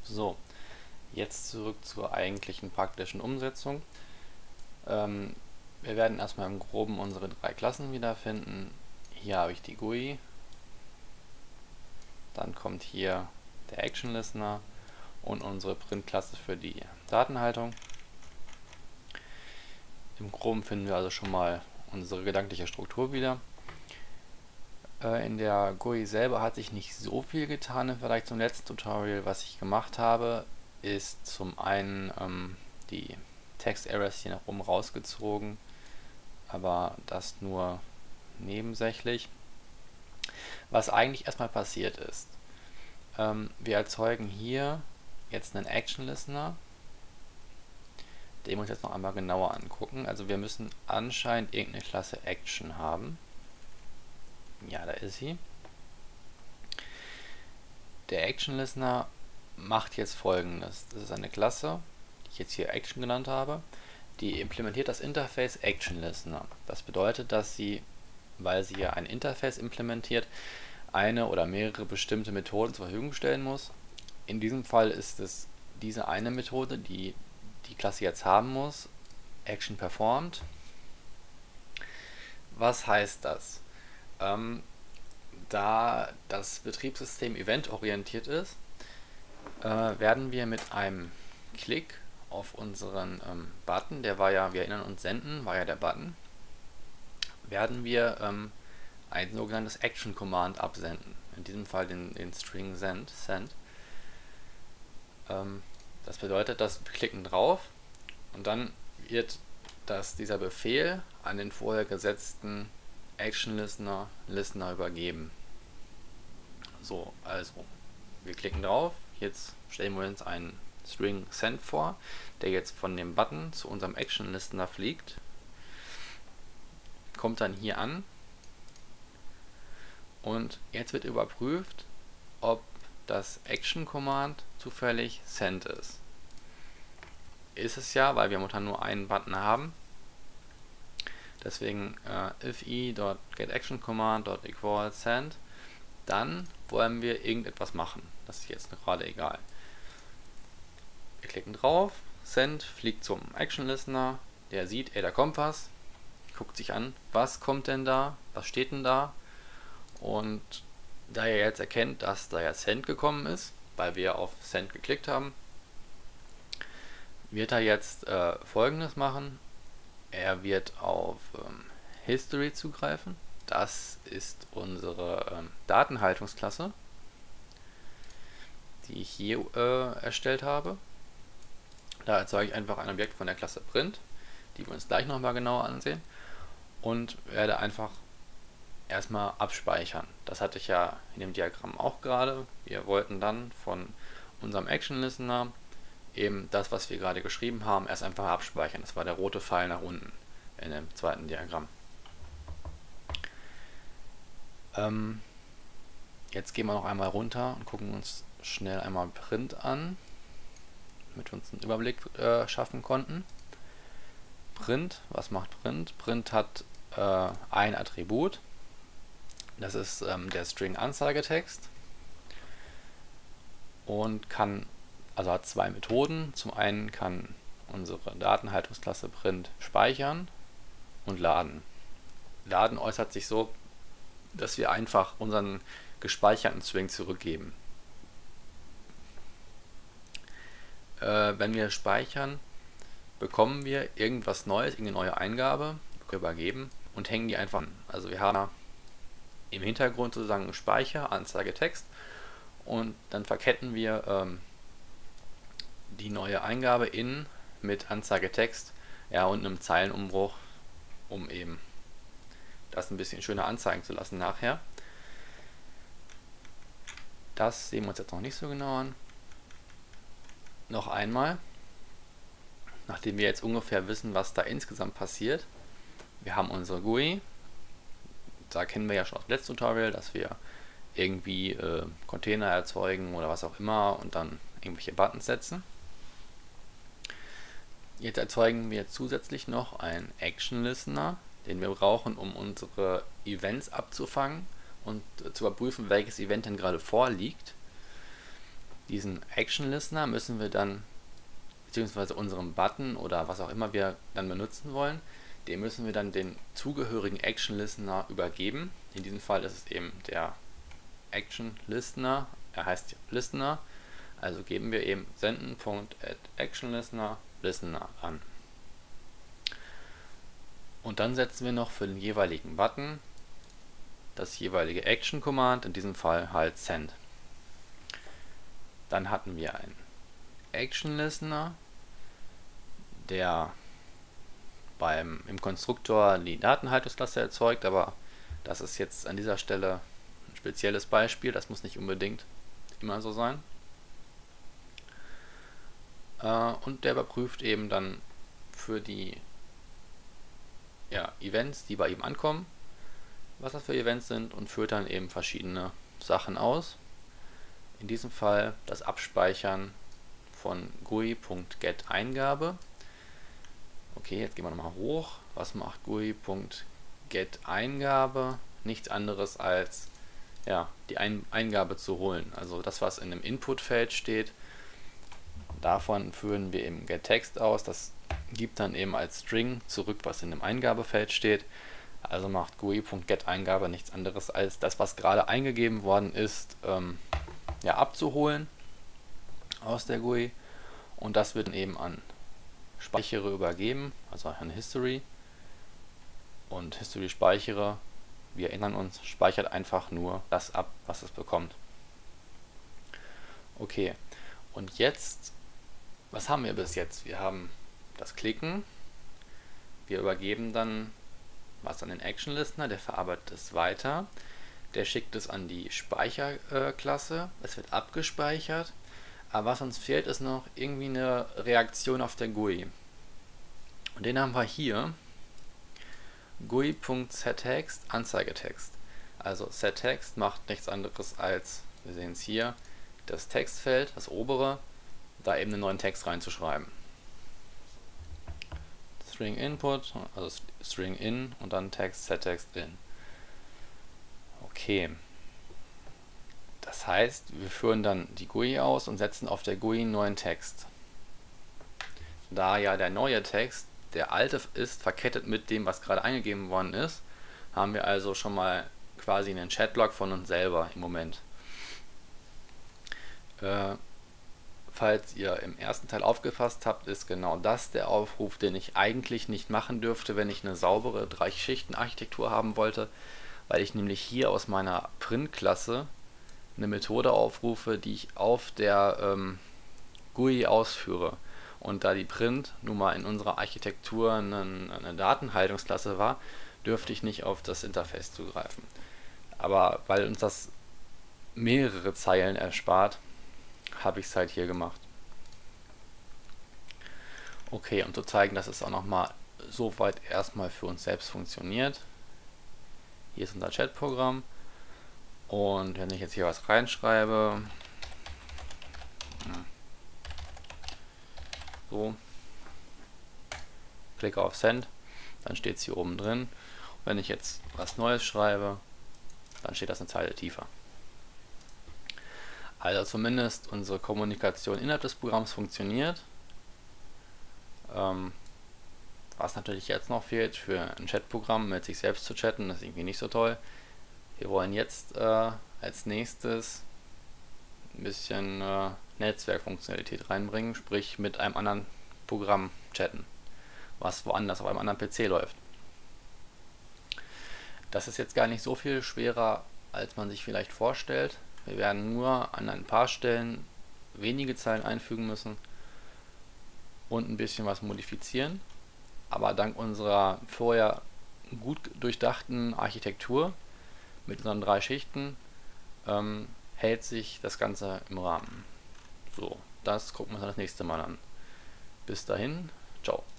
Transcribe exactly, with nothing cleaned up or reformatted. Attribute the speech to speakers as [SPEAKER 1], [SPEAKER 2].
[SPEAKER 1] So, jetzt zurück zur eigentlichen praktischen Umsetzung. Ähm, wir werden erstmal im Groben unsere drei Klassen wiederfinden. Hier habe ich die G U I, dann kommt hier der Action Listener und unsere Print-Klasse für die Datenhaltung. Im Groben finden wir also schon mal unsere gedankliche Struktur wieder. Äh, in der G U I selber hat sich nicht so viel getan im Vergleich zum letzten Tutorial. Was ich gemacht habe, ist zum einen ähm, die Text-Errors hier nach oben rausgezogen, aber das nur nebensächlich. Was eigentlich erstmal passiert ist, ähm, wir erzeugen hier jetzt einen Action Listener, den wir uns jetzt noch einmal genauer angucken. Also wir müssen anscheinend irgendeine Klasse Action haben. Ja, da ist sie. Der Action Listener macht jetzt Folgendes. Das ist eine Klasse, die ich jetzt hier Action genannt habe. Die implementiert das Interface Action Listener. Das bedeutet, dass sie, weil sie ja ein Interface implementiert, eine oder mehrere bestimmte Methoden zur Verfügung stellen muss. In diesem Fall ist es diese eine Methode, die die Klasse jetzt haben muss, Action Performed. Was heißt das? Ähm, da das Betriebssystem eventorientiert ist, äh, werden wir mit einem Klick auf unseren ähm, Button, der war ja, wir erinnern uns, senden, war ja der Button, werden wir ähm, ein sogenanntes Action Command absenden. In diesem Fall den, den String send. send. Ähm, das bedeutet, dass wir klicken drauf und dann wird das, dieser Befehl an den vorher gesetzten Action Listener, Listener übergeben. So, also wir klicken drauf, jetzt stellen wir uns einen String send vor, der jetzt von dem Button zu unserem Action Listener fliegt, kommt dann hier an und jetzt wird überprüft, ob das Action Command zufällig send ist. Ist es ja, weil wir momentan nur einen Button haben. Deswegen äh, if i.getActionCommand.equals send, dann wollen wir irgendetwas machen. Das ist jetzt gerade egal. Wir klicken drauf, send fliegt zum Action Listener, der sieht, ey, da kommt was, guckt sich an, was kommt denn da, was steht denn da, und da er jetzt erkennt, dass da ja Send gekommen ist, weil wir auf Send geklickt haben, wird er jetzt äh, Folgendes machen. Er wird auf ähm, History zugreifen. Das ist unsere ähm, Datenhaltungsklasse, die ich hier äh, erstellt habe. Da erzeuge ich einfach ein Objekt von der Klasse Print, die wir uns gleich nochmal genauer ansehen, und werde einfach erstmal abspeichern. Das hatte ich ja in dem Diagramm auch gerade. Wir wollten dann von unserem Action Listener eben das, was wir gerade geschrieben haben, erst einfach abspeichern. Das war der rote Pfeil nach unten in dem zweiten Diagramm. Ähm, jetzt gehen wir noch einmal runter und gucken uns schnell einmal Print an, damit wir uns einen Überblick äh, schaffen konnten. Print, was macht Print? Print hat äh, ein Attribut. Das ist ähm, der String Anzeigetext und kann, also hat zwei Methoden. Zum einen kann unsere Datenhaltungsklasse Print speichern und laden. Laden äußert sich so, dass wir einfach unseren gespeicherten String zurückgeben. Äh, wenn wir speichern, bekommen wir irgendwas Neues, irgendeine neue Eingabe übergeben und hängen die einfach an. Also wir haben im Hintergrund sozusagen Speicher, Anzeige, Text, und dann verketten wir ähm, die neue Eingabe in mit Anzeige, Text, ja, und einem Zeilenumbruch, um eben das ein bisschen schöner anzeigen zu lassen nachher. Das sehen wir uns jetzt noch nicht so genau an. Noch einmal, nachdem wir jetzt ungefähr wissen, was da insgesamt passiert. Wir haben unsere G U I. Da kennen wir ja schon aus dem letzten Tutorial, dass wir irgendwie äh, Container erzeugen oder was auch immer und dann irgendwelche Buttons setzen. Jetzt erzeugen wir zusätzlich noch einen Action Listener, den wir brauchen, um unsere Events abzufangen und äh, zu überprüfen, welches Event denn gerade vorliegt. Diesen Action Listener müssen wir dann, beziehungsweise unseren Button oder was auch immer wir dann benutzen wollen, dem müssen wir dann den zugehörigen Action Listener übergeben. In diesem Fall ist es eben der Action Listener, er heißt Listener, also geben wir eben senden.add-action-listener listener an. Und dann setzen wir noch für den jeweiligen Button das jeweilige Action Command, in diesem Fall halt send. Dann hatten wir einen Action Listener, der beim, im Konstruktor die Datenhaltungsklasse erzeugt, aber das ist jetzt an dieser Stelle ein spezielles Beispiel, das muss nicht unbedingt immer so sein. Äh, und der überprüft eben dann für die ja, Events, die bei ihm ankommen, was das für Events sind, und führt dann eben verschiedene Sachen aus. In diesem Fall das Abspeichern von G U I.getEingabe. Okay, jetzt gehen wir nochmal hoch. Was macht G U I.getEingabe? Nichts anderes als ja, die Ein Eingabe zu holen. Also das, was in dem Inputfeld steht, davon führen wir eben getText aus. Das gibt dann eben als String zurück, was in dem Eingabefeld steht. Also macht G U I.getEingabe nichts anderes als das, was gerade eingegeben worden ist, ähm, ja, abzuholen aus der G U I, und das wird dann eben an Speichere übergeben, also an History, und History Speichere, wir erinnern uns, speichert einfach nur das ab, was es bekommt. Okay, und jetzt, was haben wir bis jetzt? Wir haben das Klicken, wir übergeben dann was an den Action Listener, der verarbeitet es weiter, der schickt es an die Speicherklasse, es wird abgespeichert, aber was uns fehlt, ist noch irgendwie eine Reaktion auf der G U I. Und den haben wir hier, G U I.setText, Anzeigetext. Also setText macht nichts anderes als, wir sehen es hier, das Textfeld, das obere, da eben einen neuen Text reinzuschreiben. String Input, also String in und dann Text, setText in. Okay. Das heißt, wir führen dann die G U I aus und setzen auf der G U I einen neuen Text. Da ja der neue Text, der alte ist, verkettet mit dem, was gerade eingegeben worden ist, haben wir also schon mal quasi einen Chatblock von uns selber im Moment. Äh, falls ihr im ersten Teil aufgefasst habt, ist genau das der Aufruf, den ich eigentlich nicht machen dürfte, wenn ich eine saubere Drei-Schichten-Architektur haben wollte, weil ich nämlich hier aus meiner Print-Klasse eine Methode aufrufe, die ich auf der ähm, G U I ausführe. Und da die Print nun mal in unserer Architektur eine, eine Datenhaltungsklasse war, dürfte ich nicht auf das Interface zugreifen. Aber weil uns das mehrere Zeilen erspart, habe ich es halt hier gemacht. Okay, um zu zeigen, dass es auch nochmal soweit erstmal für uns selbst funktioniert. Hier ist unser Chatprogramm. Und wenn ich jetzt hier was reinschreibe, so, klicke auf Send, dann steht es hier oben drin. Und wenn ich jetzt was Neues schreibe, dann steht das eine Zeile tiefer. Also zumindest unsere Kommunikation innerhalb des Programms funktioniert. Ähm, was natürlich jetzt noch fehlt für ein Chatprogramm mit sich selbst zu chatten, ist irgendwie nicht so toll. Wir wollen jetzt äh, als nächstes ein bisschen äh, Netzwerkfunktionalität reinbringen, sprich mit einem anderen Programm chatten, was woanders auf einem anderen P C läuft. Das ist jetzt gar nicht so viel schwerer, als man sich vielleicht vorstellt. Wir werden nur an ein paar Stellen wenige Zeilen einfügen müssen und ein bisschen was modifizieren. Aber dank unserer vorher gut durchdachten Architektur mit unseren drei Schichten ähm, hält sich das Ganze im Rahmen. So, das gucken wir uns das nächste Mal an. Bis dahin, ciao.